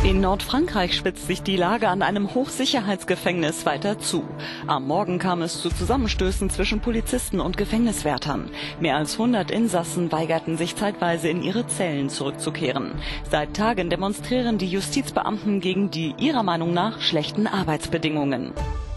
In Nordfrankreich spitzt sich die Lage an einem Hochsicherheitsgefängnis weiter zu. Am Morgen kam es zu Zusammenstößen zwischen Polizisten und Gefängniswärtern. Mehr als 100 Insassen weigerten sich zeitweise in ihre Zellen zurückzukehren. Seit Tagen demonstrieren die Justizbeamten gegen die ihrer Meinung nach schlechten Arbeitsbedingungen.